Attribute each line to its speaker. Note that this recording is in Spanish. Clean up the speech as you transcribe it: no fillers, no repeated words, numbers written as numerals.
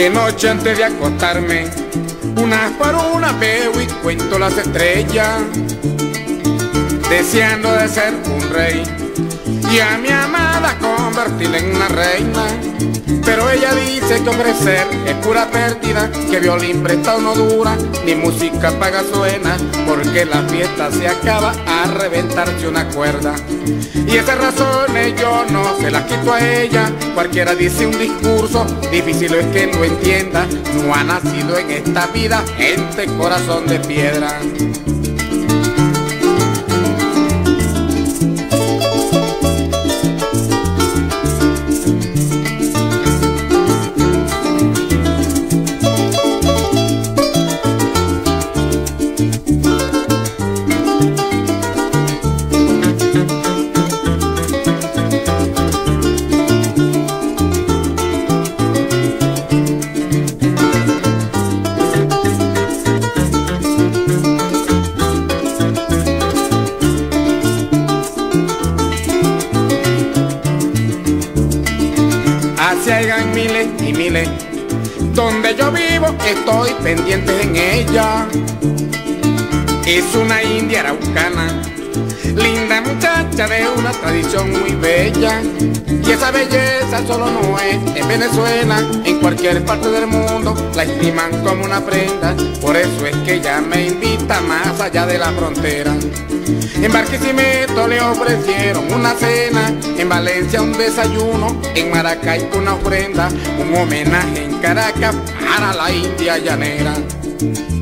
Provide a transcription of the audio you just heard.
Speaker 1: De noche antes de acostarme, una por una veo y cuento las estrellas, deseando de ser un rey y a mi amada convertirla en una reina. Pero ella dice que ofrecer es pura pérdida, que violín prestado no dura, ni música paga suena, porque la fiesta se acaba a reventarse una cuerda. Y esas razones yo no se las quito a ella. Cualquiera dice un discurso, difícil es que lo entienda. No ha nacido en esta vida gente corazón de piedra. Se hagan miles y miles, donde yo vivo estoy pendiente en ella. Es una india araucana, linda muchacha de una tradición muy bella. Y esa belleza solo no es en Venezuela, en cualquier parte del mundo la estiman como una prenda. Por eso es que ella me invita más allá de la frontera. En Barquisimeto le ofrecieron una cena, en Valencia un desayuno, en Maracay una ofrenda, un homenaje en Caracas para la india llanera.